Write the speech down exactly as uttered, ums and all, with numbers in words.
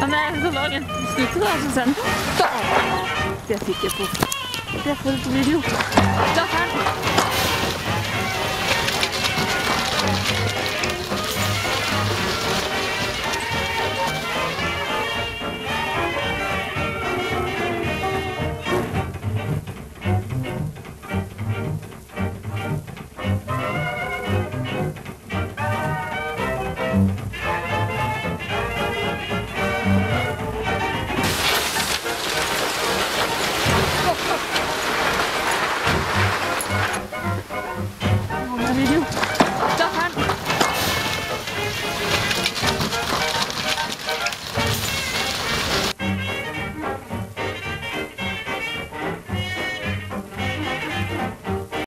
Kan jeg lage en snute da, så send? Det fikk jeg på. Det får du til video. Da ferdig. Video.